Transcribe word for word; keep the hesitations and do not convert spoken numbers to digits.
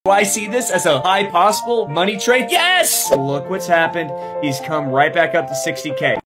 Do I see this as a high possible money trade? Yes! Look what's happened. He's come right back up to sixty K.